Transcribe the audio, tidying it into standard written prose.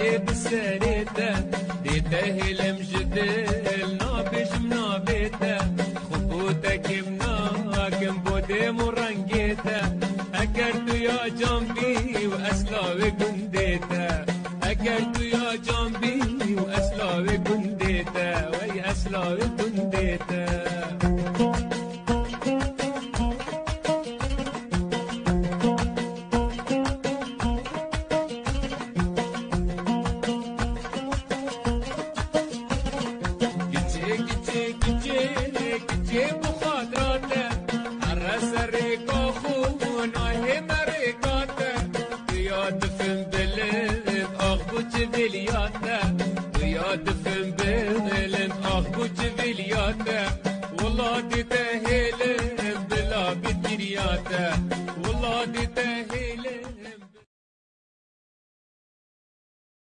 بسريته ديته لمجدل نابش منابته خطوتك مناكم بودي مرنجيته أكرت يا جنبي وأسلاوي قنديته أكرت يا جنبي وأسلاوي قنديته وي أسلاوي قنديته Billy